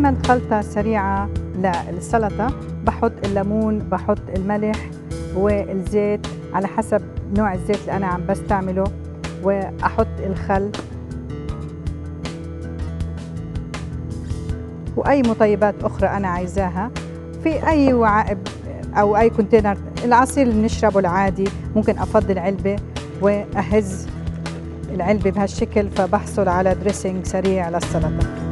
عملت خلطة سريعة للسلطة، بحط الليمون، بحط الملح والزيت على حسب نوع الزيت اللي أنا عم بستعمله، وأحط الخل وأي مطيبات أخرى أنا عايزاها في أي وعاء أو أي كونتينر. العصير اللي بنشربه العادي ممكن أفضل علبة وأهز العلبة بهالشكل، فبحصل على دريسنج سريع للسلطة.